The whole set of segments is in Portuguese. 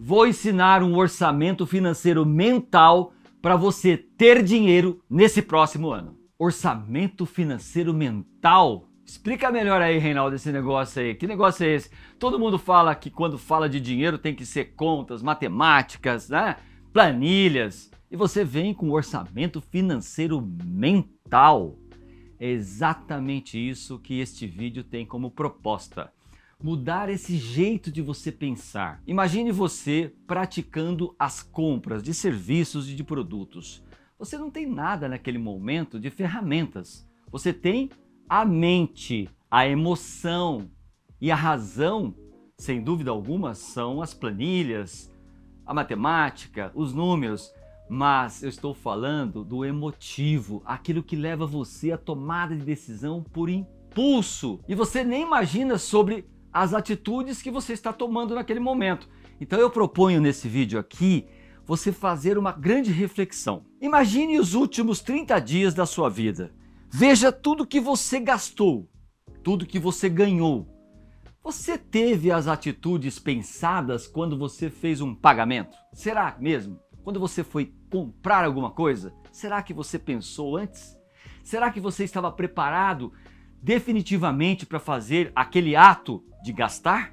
vou ensinar um orçamento financeiro mental para você ter dinheiro nesse próximo ano. Orçamento financeiro mental? Explica melhor aí, Reinaldo, esse negócio aí. Que negócio é esse? Todo mundo fala que quando fala de dinheiro tem que ser contas, matemáticas, né? Planilhas. E você vem com orçamento financeiro mental. É exatamente isso que este vídeo tem como proposta. Mudar esse jeito de você pensar. Imagine você praticando as compras de serviços e de produtos. Você não tem nada naquele momento de ferramentas. Você tem a mente, a emoção e a razão, sem dúvida alguma, são as planilhas, a matemática, os números. Mas eu estou falando do emotivo, aquilo que leva você à tomada de decisão por impulso. E você nem imagina sobre as atitudes que você está tomando naquele momento. Então eu proponho nesse vídeo aqui você fazer uma grande reflexão. Imagine os últimos 30 dias da sua vida. Veja tudo que você gastou, tudo que você ganhou. Você teve as atitudes pensadas quando você fez um pagamento? Será mesmo? Quando você foi comprar alguma coisa, será que você pensou antes? Será que você estava preparado definitivamente para fazer aquele ato de gastar?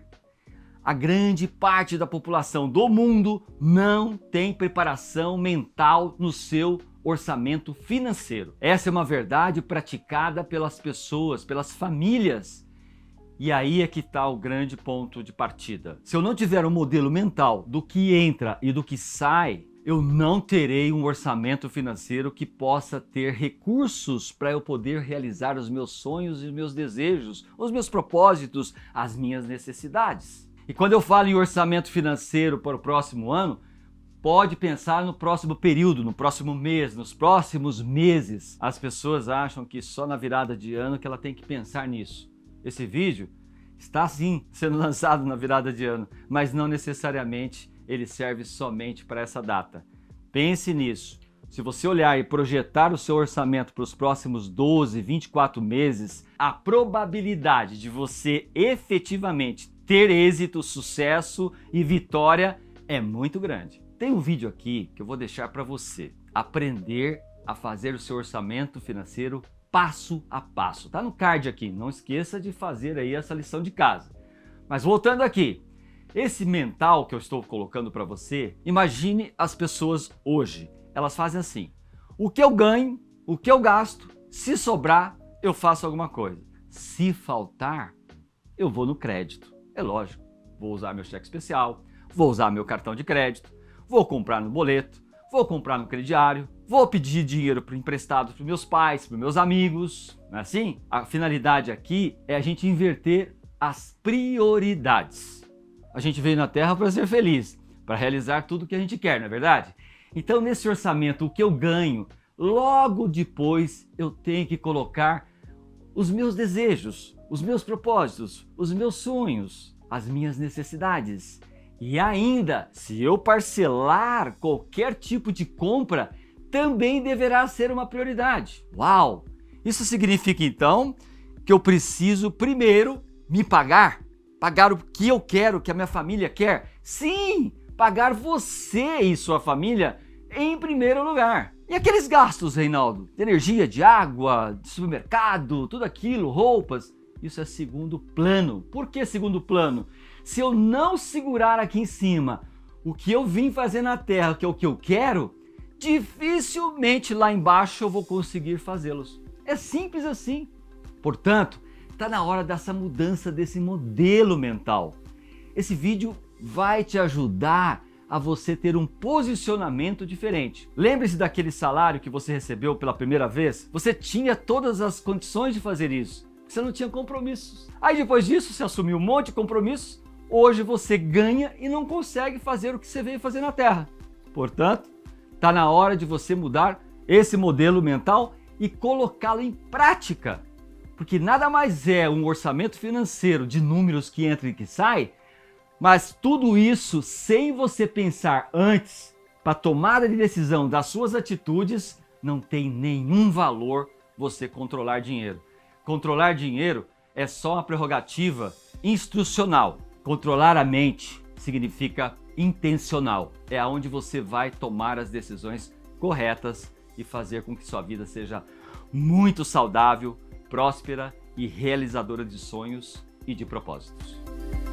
A grande parte da população do mundo não tem preparação mental no seu orçamento financeiro. Essa é uma verdade praticada pelas pessoas, pelas famílias. E aí é que está o grande ponto de partida. Se eu não tiver um modelo mental do que entra e do que sai, eu não terei um orçamento financeiro que possa ter recursos para eu poder realizar os meus sonhos e os meus desejos, os meus propósitos, as minhas necessidades. E quando eu falo em orçamento financeiro para o próximo ano, pode pensar no próximo período, no próximo mês, nos próximos meses. As pessoas acham que só na virada de ano que ela tem que pensar nisso. Esse vídeo está sim sendo lançado na virada de ano, mas não necessariamente ele serve somente para essa data. Pense nisso. Se você olhar e projetar o seu orçamento para os próximos 12, 24 meses, a probabilidade de você efetivamente ter êxito, sucesso e vitória é muito grande. Tem um vídeo aqui que eu vou deixar para você aprender a fazer o seu orçamento financeiro passo a passo. Tá no card aqui, não esqueça de fazer aí essa lição de casa. Mas voltando aqui, esse mental que eu estou colocando para você, imagine as pessoas hoje. Elas fazem assim: o que eu ganho, o que eu gasto, se sobrar, eu faço alguma coisa. Se faltar, eu vou no crédito. É lógico, vou usar meu cheque especial, vou usar meu cartão de crédito, vou comprar no boleto, vou comprar no crediário, vou pedir dinheiro emprestado para meus pais, para meus amigos. Não é assim? A finalidade aqui é a gente inverter as prioridades. A gente veio na Terra para ser feliz, para realizar tudo que a gente quer, não é verdade? Então, nesse orçamento, o que eu ganho, logo depois eu tenho que colocar os meus desejos, os meus propósitos, os meus sonhos, as minhas necessidades. E ainda, se eu parcelar qualquer tipo de compra, também deverá ser uma prioridade. Uau! Isso significa então que eu preciso primeiro me pagar o que eu quero, o que a minha família quer. Sim, pagar você e sua família em primeiro lugar. E aqueles gastos, Reinaldo? De energia, de água, de supermercado, tudo aquilo, roupas. Isso é segundo plano. Por que segundo plano? Se eu não segurar aqui em cima o que eu vim fazer na Terra, que é o que eu quero, dificilmente lá embaixo eu vou conseguir fazê-los. É simples assim. Portanto, está na hora dessa mudança desse modelo mental. Esse vídeo vai te ajudar a você ter um posicionamento diferente. Lembre-se daquele salário que você recebeu pela primeira vez? Você tinha todas as condições de fazer isso. Você não tinha compromissos. Aí depois disso, você assumiu um monte de compromissos. Hoje você ganha e não consegue fazer o que você veio fazer na Terra. Portanto, está na hora de você mudar esse modelo mental e colocá-lo em prática. Porque nada mais é um orçamento financeiro de números que entra e que sai, mas tudo isso sem você pensar antes para a tomada de decisão das suas atitudes, não tem nenhum valor você controlar dinheiro. Controlar dinheiro é só uma prerrogativa instrucional. Controlar a mente significa intencional. É aonde você vai tomar as decisões corretas e fazer com que sua vida seja muito saudável, próspera e realizadora de sonhos e de propósitos.